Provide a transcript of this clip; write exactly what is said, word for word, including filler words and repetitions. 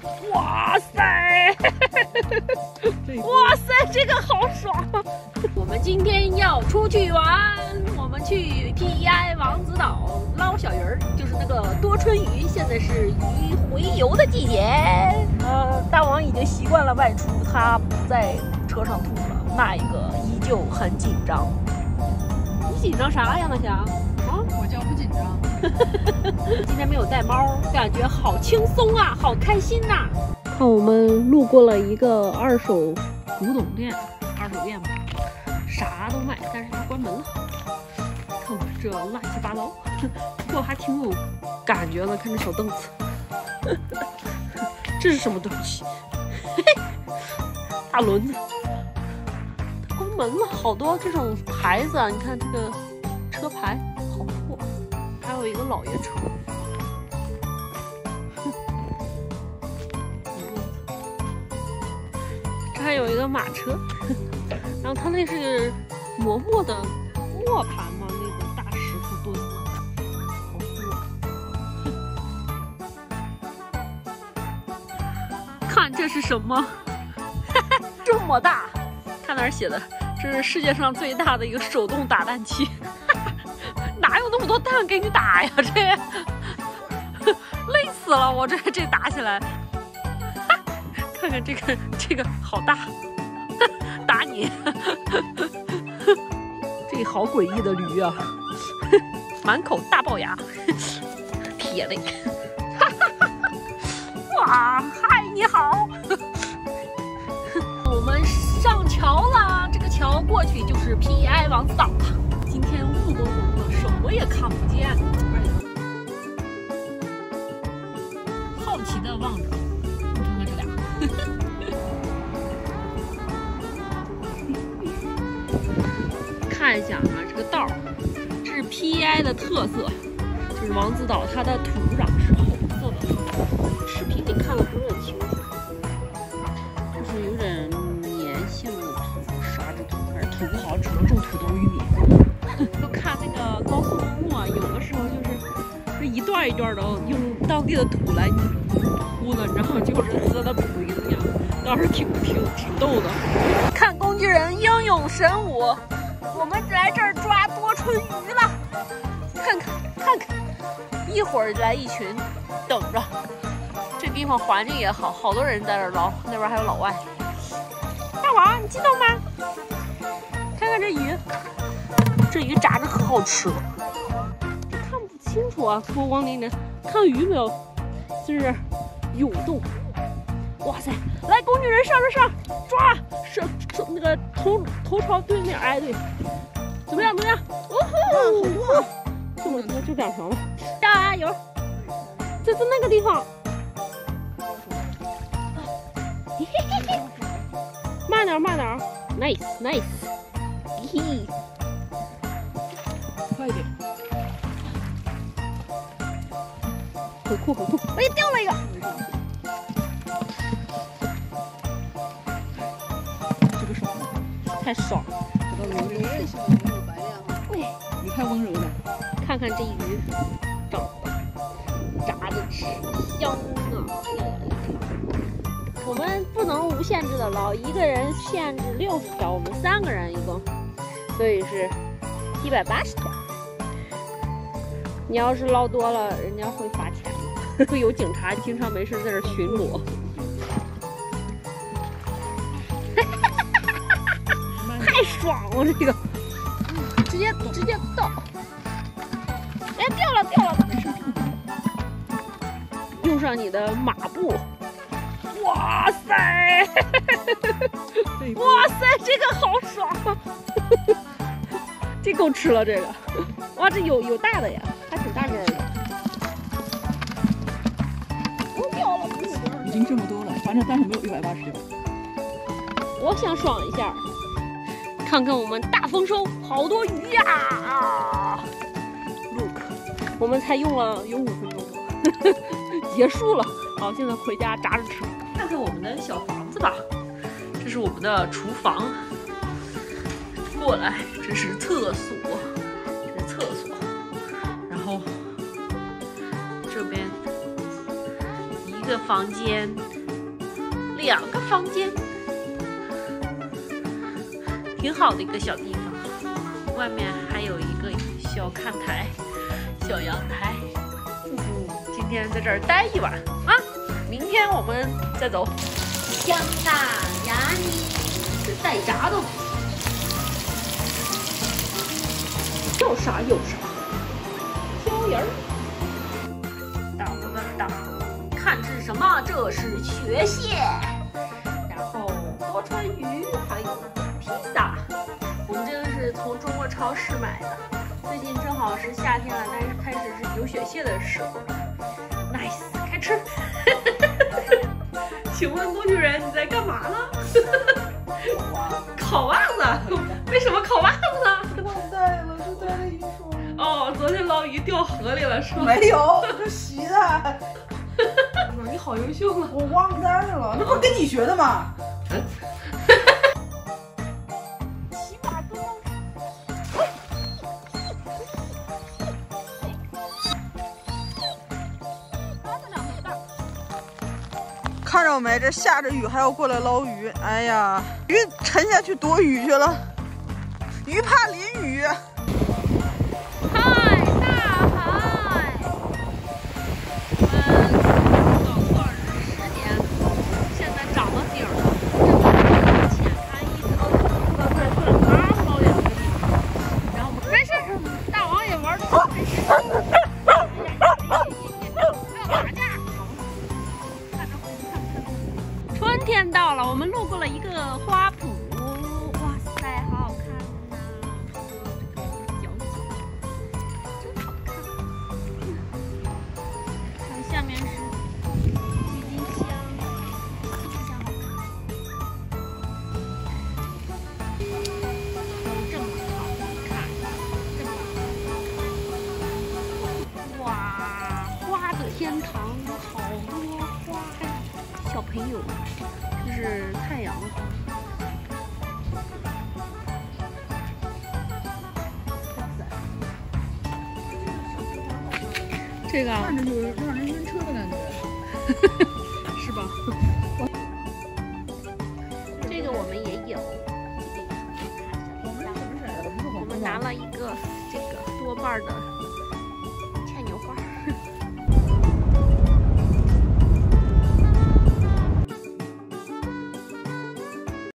哇塞！哇塞，这个好爽！我们今天要出去玩，我们去 P E I 王子岛捞小鱼儿，就是那个多春鱼。现在是鱼洄游的季节。呃，大王已经习惯了外出，他不在车上吐了。那一个依旧很紧张。你紧张啥呀，大强？啊， 我叫不紧张。 今天没有带猫，感觉好轻松啊，好开心呐、啊！看我们路过了一个二手古董店，二手店吧，啥都卖，但是它关门了。看我这乱七八糟，不过还挺有感觉的。看这小凳子，这是什么东西？大轮子，它关门了，好多这种牌子啊！你看这个车牌好破，还有一个老爷车。这还有一个马车，然后它那是磨磨的磨盘嘛，那个大石头墩，好破。看这是什么？这么大！看哪儿写的？这是世界上最大的一个手动打蛋器。哪有那么多蛋给你打呀？这累死了！我这这打起来。看看这个，这个好大，打你！这好诡异的驴啊，满口大龅牙，铁的。哇，嗨，你好！我们上桥了，这个桥过去就是 P E I 王子岛了。今天雾蒙蒙的，什么也看不见。好奇的望着。看一下啊，这个道儿，这是 P E I 的特色，就是王子岛它的土壤是红色的。视频里看的不是很清楚，就是有点粘性的土，沙质土，反正土不好，只能种土豆玉米。就看那个高速公路啊，有的时候就是这一段一段的用当地的土来糊的，然后就是喝的土一样，倒是挺挺挺逗的。看工具人英勇神武。我们来这儿抓多春鱼了，看看看看，一会儿来一群，等着。这地方环境也好，好多人在这儿捞，那边还有老外。大王，你激动吗？看看这鱼，这鱼炸着可好吃了。看不清楚啊，波光粼粼，看鱼没有？就是涌动。哇塞！来，工具人上上上，抓！是那个头头朝对面，哎对，怎么样？怎么样？哦吼！哇，这么多就两条了，加油！这是那个地方。嘿嘿嘿，慢点慢点 ，nice nice， 嘿， 快一点， 很酷很酷！哎，掉了一个。太爽了！ 我也喜欢温柔白亮哈。 喂， 你太温柔了。 看看这鱼，长得炸着吃，香啊！我们不能无限制的捞，一个人限制六十条，我们三个人一共，所以是一百八十条。你要是捞多了，人家会罚钱，会有警察经常没事在这巡逻。太爽了，这个直接直接倒，哎，掉了掉了，用上你的马步，哇塞，哇塞，这个好爽，这够吃了这个，哇，这有有大的呀，还挺大个的，哦，掉了， 已经这么多了，反正但是没有一百八十条。 我想爽一下。看看我们大丰收，好多鱼呀、啊、！Look， 我们才用了有五分钟，结束了。好，现在回家炸着吃。看看我们的小房子吧，这是我们的厨房。过来，这是厕所，这是厕所。然后这边一个个房间，两个房间，挺好的一个小地方。外面还有一个小看台、小阳台。嗯，今天在这儿待一晚啊，明天我们再走。香辣鸭泥是带炸的，要啥有啥。椒盐儿，当当当，看是什么？这是蕨蟹，然后多川鱼，还有披萨。我们这个是从中国超市买的，最近正好是夏天了，但是开始是有雪蟹的时候了。Nice， 开吃。请问工具人你在干嘛呢？烤袜子？为什么烤袜子呢？ 忘带了，就带了一双。 哦，昨天捞鱼掉河里了是吗？ 没有，这洗的。 你好优秀啊！ 我忘带了，那不是跟你学的吗？ 嗯。 看着没？这下着雨还要过来捞鱼，哎呀，鱼沉下去躲雨去了，鱼怕淋雨。 嗨，大海！我们早上十点，现在涨到顶了，正在浅滩一直到快快快了八不到两个地方，然后我们没事，大王也玩的很开心。春天到了，我们路过了一个花圃，哇塞，好好看呐、啊！这个小景真好看。看下面是郁金香，郁金香好看。这么好看，这么好看。哇，花的天堂，好多花呀！小朋友，这是太阳花。这个看着就让人晕车的感觉， 是吧？这个我们也有，这个也好看。我们拿了一个这个多瓣的